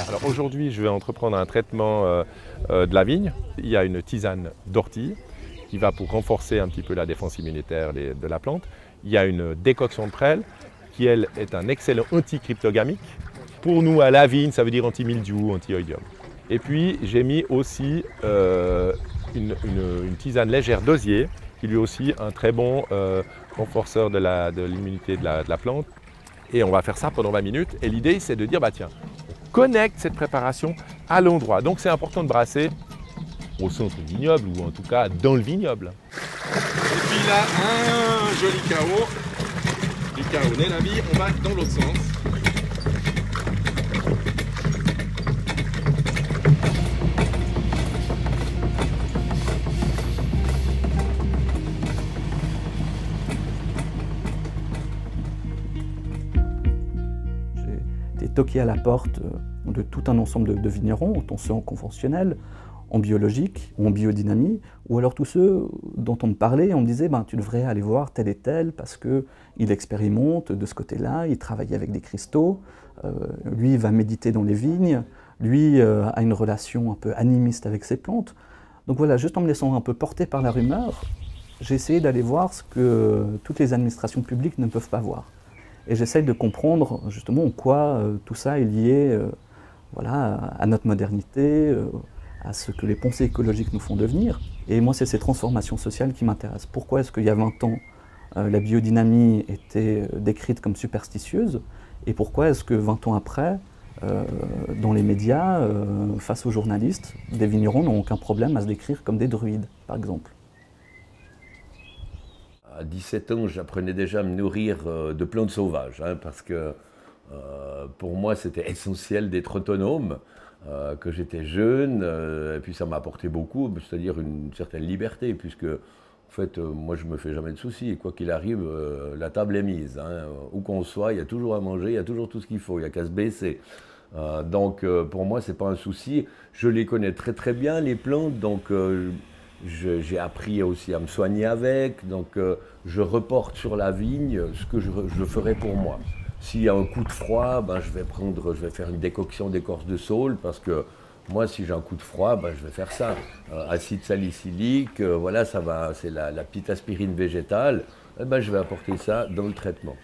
Alors aujourd'hui, je vais entreprendre un traitement de la vigne. Il y a une tisane d'ortie qui va pour renforcer un petit peu la défense immunitaire de la plante. Il y a une décoction de prêle qui, elle, est un excellent anti-cryptogamique. Pour nous, à la vigne, ça veut dire anti-mildiou, anti-oïdium. Et puis, j'ai mis aussi une tisane légère d'osier, qui lui aussi un très bon renforceur de l'immunité de la plante. Et on va faire ça pendant 20 minutes. Et l'idée, c'est de dire, bah tiens, on connecte cette préparation à l'endroit. Donc c'est important de brasser au centre du vignoble, ou en tout cas dans le vignoble. Et puis là, un joli chaos. Du chaos naît la vie, on va dans l'autre sens. J'ai toqué à la porte de tout un ensemble de vignerons, autant ceux en conventionnel, en biologique ou en biodynamie, ou alors tous ceux dont on me parlait, on me disait tu devrais aller voir tel et tel parce qu'il expérimente de ce côté-là, il travaille avec des cristaux, lui il va méditer dans les vignes, lui a une relation un peu animiste avec ses plantes. Donc voilà, juste en me laissant un peu porter par la rumeur, j'ai essayé d'aller voir ce que toutes les administrations publiques ne peuvent pas voir. Et j'essaye de comprendre justement en quoi tout ça est lié voilà, à notre modernité, à ce que les pensées écologiques nous font devenir. Et moi, c'est ces transformations sociales qui m'intéressent. Pourquoi est-ce qu'il y a 20 ans, la biodynamie était décrite comme superstitieuse, et pourquoi est-ce que 20 ans après, dans les médias, face aux journalistes, des vignerons n'ont aucun problème à se décrire comme des druides, par exemple. À 17 ans, j'apprenais déjà à me nourrir de plantes sauvages, parce que pour moi, c'était essentiel d'être autonome, que j'étais jeune, et puis ça m'a apporté beaucoup, c'est-à-dire une certaine liberté, puisque en fait, moi, je me fais jamais de soucis, et quoi qu'il arrive, la table est mise. Où qu'on soit, il y a toujours à manger, il y a toujours tout ce qu'il faut, il n'y a qu'à se baisser. Donc, pour moi, c'est pas un souci. Je les connais très très bien, les plantes, donc j'ai appris aussi à me soigner avec, donc je reporte sur la vigne ce que je ferai pour moi. S'il y a un coup de froid, je vais faire une décoction d'écorce de saule, parce que moi, si j'ai un coup de froid, je vais faire ça. Acide salicylique, voilà, ça va, c'est la petite aspirine végétale, je vais apporter ça dans le traitement.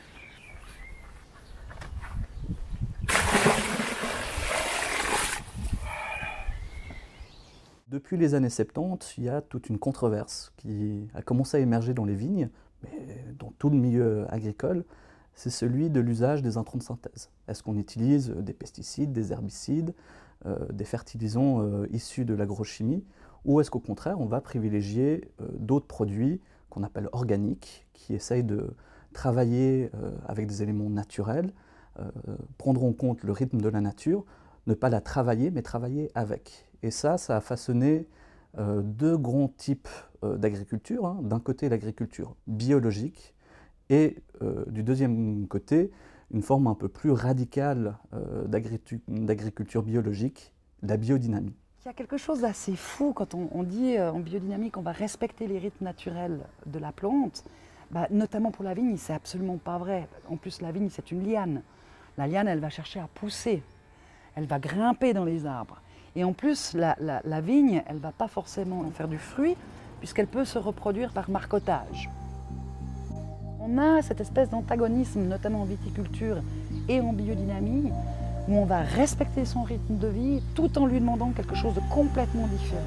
Depuis les années 70, il y a toute une controverse qui a commencé à émerger dans les vignes, mais dans tout le milieu agricole, c'est celui de l'usage des intrants de synthèse. Est-ce qu'on utilise des pesticides, des herbicides, des fertilisants issus de l'agrochimie, ou est-ce qu'au contraire on va privilégier d'autres produits qu'on appelle organiques, qui essayent de travailler avec des éléments naturels, prendre en compte le rythme de la nature, ne pas la travailler, mais travailler avec. Et ça a façonné deux grands types d'agriculture. D'un côté, l'agriculture biologique, et du deuxième côté, une forme un peu plus radicale d'agriculture biologique, la biodynamie. Il y a quelque chose d'assez fou quand on dit en biodynamie qu'on va respecter les rythmes naturels de la plante, notamment pour la vigne, c'est absolument pas vrai. En plus, la vigne, c'est une liane. La liane, elle va chercher à pousser, elle va grimper dans les arbres. Et en plus, la vigne, elle ne va pas forcément en faire du fruit, puisqu'elle peut se reproduire par marcottage. On a cette espèce d'antagonisme, notamment en viticulture et en biodynamie, où on va respecter son rythme de vie tout en lui demandant quelque chose de complètement différent.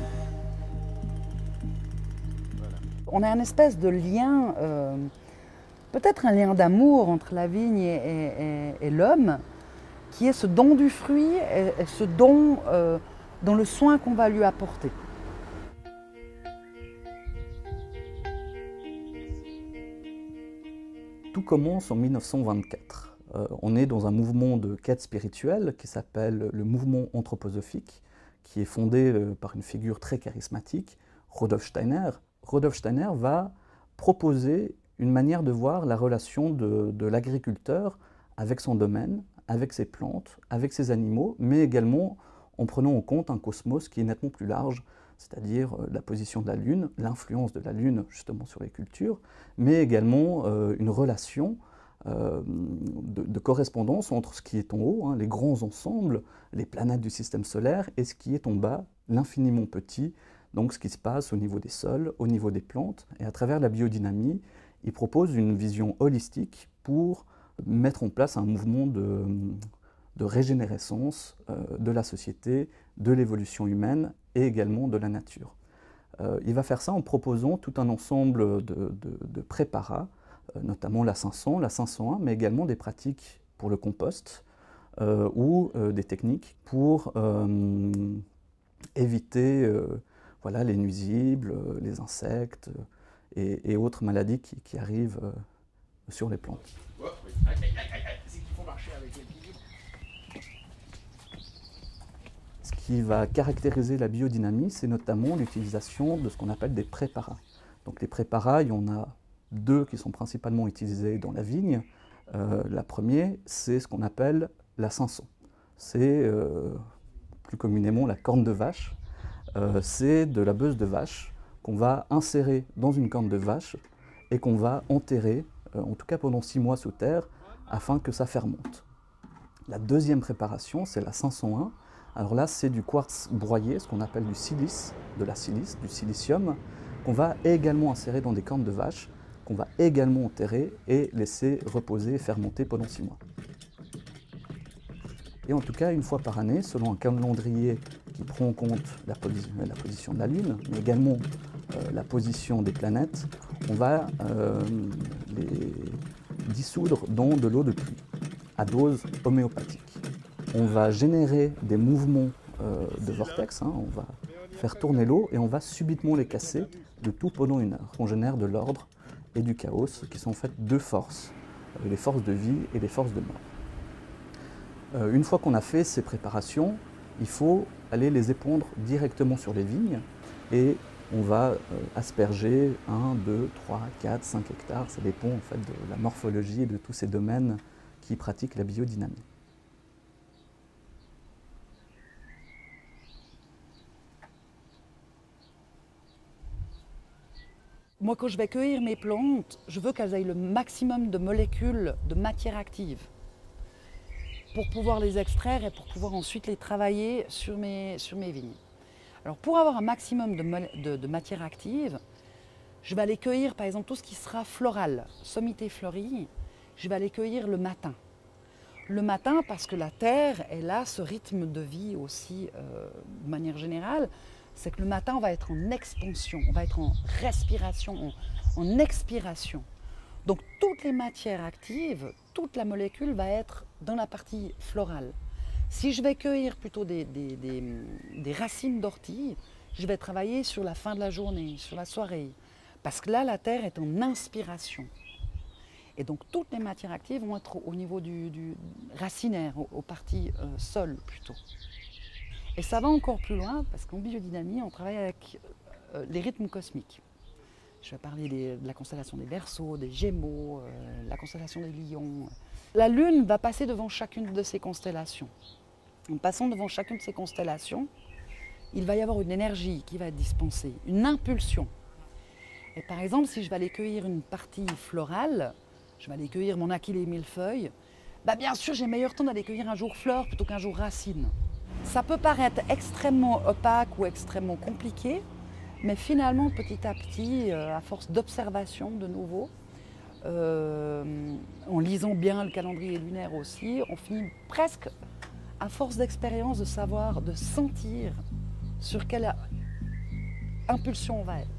On a une espèce de lien, peut-être un lien d'amour entre la vigne et l'homme, qui est ce don du fruit et ce don dans le soin qu'on va lui apporter. Tout commence en 1924. On est dans un mouvement de quête spirituelle qui s'appelle le mouvement anthroposophique, qui est fondé par une figure très charismatique, Rudolf Steiner. Rudolf Steiner va proposer une manière de voir la relation de l'agriculteur avec son domaine, avec ses plantes, avec ses animaux, mais également en prenant en compte un cosmos qui est nettement plus large, c'est-à-dire la position de la Lune, l'influence de la Lune justement sur les cultures, mais également une relation de correspondance entre ce qui est en haut, hein, les grands ensembles, les planètes du système solaire, et ce qui est en bas, l'infiniment petit, donc ce qui se passe au niveau des sols, au niveau des plantes. Et à travers la biodynamie, il propose une vision holistique pour mettre en place un mouvement de régénérescence de la société, de l'évolution humaine et également de la nature. Il va faire ça en proposant tout un ensemble de préparats, notamment la 500, la 501, mais également des pratiques pour le compost ou des techniques pour éviter voilà, les nuisibles, les insectes et autres maladies qui arrivent sur les plantes. Ce qui va caractériser la biodynamie, c'est notamment l'utilisation de ce qu'on appelle des préparats. Donc les préparats, il y en a deux qui sont principalement utilisés dans la vigne. La première, c'est ce qu'on appelle la 500. C'est plus communément la corne de vache. C'est de la beuse de vache qu'on va insérer dans une corne de vache et qu'on va enterrer, en tout cas pendant 6 mois sous terre, afin que ça fermente. La deuxième préparation, c'est la 501. Alors là, c'est du quartz broyé, ce qu'on appelle du silice, de la silice, du silicium, qu'on va également insérer dans des cornes de vache, qu'on va également enterrer et laisser reposer et fermenter pendant 6 mois. Et en tout cas, une fois par année, selon un calendrier qui prend en compte la position de la Lune, mais également la position des planètes, on va les dissoudre dans de l'eau de pluie, à dose homéopathique. On va générer des mouvements de vortex, hein, on va faire tourner l'eau et on va subitement les casser de tout pendant 1 heure. On génère de l'ordre et du chaos, qui sont en fait 2 forces, les forces de vie et les forces de mort. Une fois qu'on a fait ces préparations, il faut aller les épandre directement sur les vignes et on va asperger 1, 2, 3, 4, 5 hectares, ça dépend en fait de la morphologie et de tous ces domaines qui pratiquent la biodynamie. Moi, quand je vais cueillir mes plantes, je veux qu'elles aient le maximum de molécules de matière active pour pouvoir les extraire et pour pouvoir ensuite les travailler sur mes vignes. Alors pour avoir un maximum de matière active, je vais aller cueillir par exemple tout ce qui sera floral, sommité fleurie, je vais aller cueillir le matin. Le matin parce que la terre, elle a ce rythme de vie aussi de manière générale, c'est que le matin on va être en expansion, on va être en respiration, en expiration. Donc toutes les matières actives, toute la molécule va être dans la partie florale. Si je vais cueillir plutôt des racines d'ortie, je vais travailler sur la fin de la journée, sur la soirée. Parce que là, la terre est en inspiration. Et donc toutes les matières actives vont être au niveau du racinaire, aux parties sol plutôt. Et ça va encore plus loin parce qu'en biodynamie, on travaille avec les rythmes cosmiques. Je vais parler de la constellation des Verseaux, des Gémeaux, la constellation des Lions. La Lune va passer devant chacune de ces constellations. En passant devant chacune de ces constellations, il va y avoir une énergie qui va être dispensée, une impulsion. Et par exemple, si je vais aller cueillir une partie florale, je vais aller cueillir mon achillée millefeuille, bah bien sûr j'ai meilleur temps d'aller cueillir un jour fleur plutôt qu'un jour racine. Ça peut paraître extrêmement opaque ou extrêmement compliqué, mais finalement, petit à petit, à force d'observation de nouveau, en lisant bien le calendrier lunaire aussi, on finit presque, à force d'expérience, de savoir, de sentir sur quelle impulsion on va être.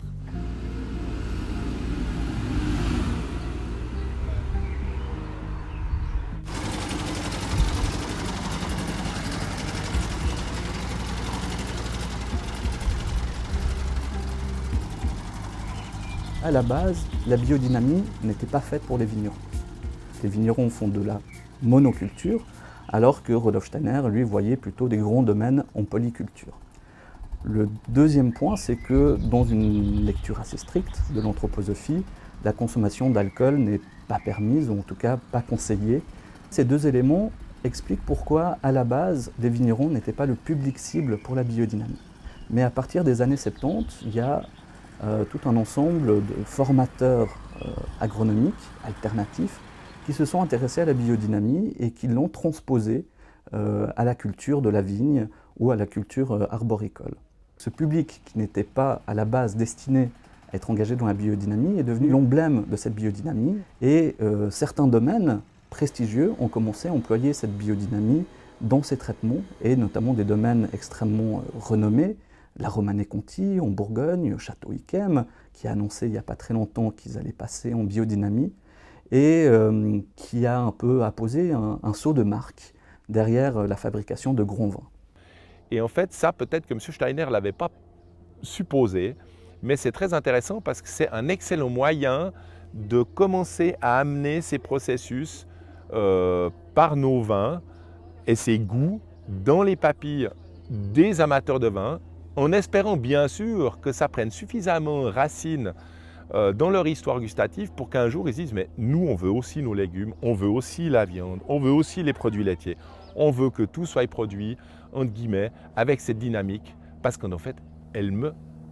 À la base, la biodynamie n'était pas faite pour les vignerons. Les vignerons font de la monoculture, alors que Rudolf Steiner, lui, voyait plutôt des grands domaines en polyculture. Le deuxième point, c'est que dans une lecture assez stricte de l'anthroposophie, la consommation d'alcool n'est pas permise, ou en tout cas pas conseillée. Ces 2 éléments expliquent pourquoi, à la base, les vignerons n'étaient pas le public cible pour la biodynamie. Mais à partir des années 70, il y a tout un ensemble de formateurs agronomiques alternatifs qui se sont intéressés à la biodynamie et qui l'ont transposée à la culture de la vigne ou à la culture arboricole. Ce public qui n'était pas à la base destiné à être engagé dans la biodynamie est devenu l'emblème de cette biodynamie et certains domaines prestigieux ont commencé à employer cette biodynamie dans ces traitements et notamment des domaines extrêmement renommés, la Romanée-Conti en Bourgogne, Château Yquem, qui a annoncé il n'y a pas très longtemps qu'ils allaient passer en biodynamie et qui a un peu apposé un sceau de marque derrière la fabrication de grands vins. Et en fait, ça peut-être que M. Steiner ne l'avait pas supposé, mais c'est très intéressant parce que c'est un excellent moyen de commencer à amener ces processus par nos vins et ces goûts dans les papilles des amateurs de vin, en espérant bien sûr que ça prenne suffisamment racine dans leur histoire gustative pour qu'un jour ils disent « mais nous on veut aussi nos légumes, on veut aussi la viande, on veut aussi les produits laitiers, on veut que tout soit produit entre guillemets avec cette dynamique parce qu'en fait elle me convient ».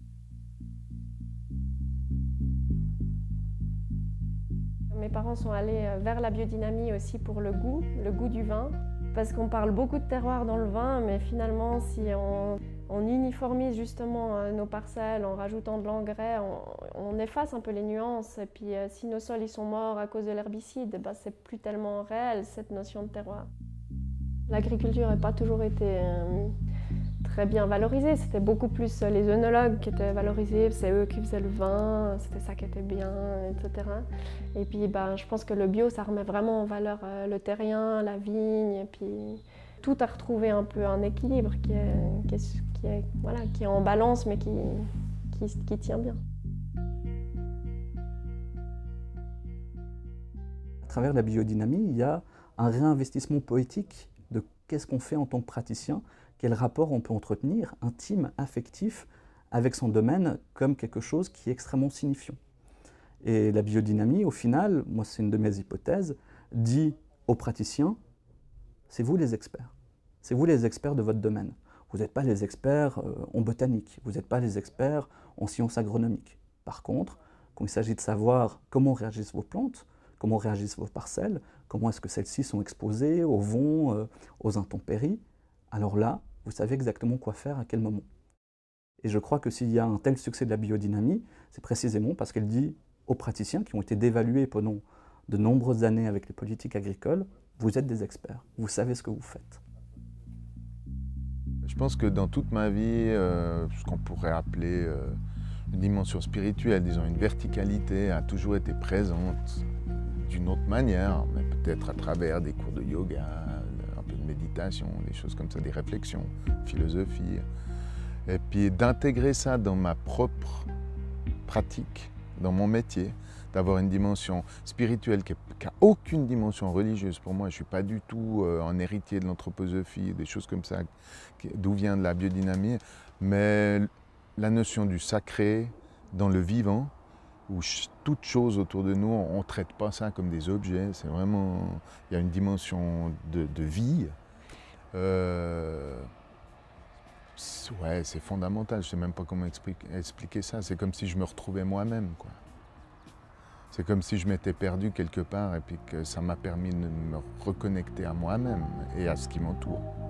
Mes parents sont allés vers la biodynamie aussi pour le goût du vin. Parce qu'on parle beaucoup de terroir dans le vin, mais finalement, si on uniformise justement nos parcelles en rajoutant de l'engrais, on efface un peu les nuances. Et puis, si nos sols ils sont morts à cause de l'herbicide, ben, c'est plus tellement réel cette notion de terroir. L'agriculture n'a pas toujours été très bien valorisée. C'était beaucoup plus les œnologues qui étaient valorisés, c'est eux qui faisaient le vin, c'était ça qui était bien, etc. Et puis ben, je pense que le bio, ça remet vraiment en valeur le terrien, la vigne, et puis tout a retrouvé un peu un équilibre qui est en balance, mais qui tient bien. À travers la biodynamie, il y a un réinvestissement poétique de qu'est-ce qu'on fait en tant que praticien, quel rapport on peut entretenir, intime, affectif, avec son domaine comme quelque chose qui est extrêmement signifiant. Et la biodynamie, au final, moi c'est une de mes hypothèses, dit aux praticiens, c'est vous les experts. C'est vous les experts de votre domaine. Vous n'êtes pas les experts en botanique, vous n'êtes pas les experts en sciences agronomiques. Par contre, quand il s'agit de savoir comment réagissent vos plantes, comment réagissent vos parcelles, comment est-ce que celles-ci sont exposées au vent, aux intempéries, alors là, vous savez exactement quoi faire à quel moment. Et je crois que s'il y a un tel succès de la biodynamie, c'est précisément parce qu'elle dit aux praticiens qui ont été dévalués pendant de nombreuses années avec les politiques agricoles, vous êtes des experts, vous savez ce que vous faites. Je pense que dans toute ma vie, ce qu'on pourrait appeler une dimension spirituelle, disons une verticalité, a toujours été présente d'une autre manière, mais peut-être à travers des cours de yoga, un peu de méditation, des choses comme ça, des réflexions, philosophie. Et puis d'intégrer ça dans ma propre pratique, dans mon métier, d'avoir une dimension spirituelle qui n'a aucune dimension religieuse pour moi. Je ne suis pas du tout un héritier de l'anthroposophie, des choses comme ça, d'où vient de la biodynamie, mais la notion du sacré dans le vivant, où toute chose autour de nous, on ne traite pas ça comme des objets, c'est vraiment, il y a une dimension de vie. Ouais, c'est fondamental, je ne sais même pas comment expliquer ça, c'est comme si je me retrouvais moi-même, quoi. C'est comme si je m'étais perdu quelque part et puis que ça m'a permis de me reconnecter à moi-même et à ce qui m'entoure.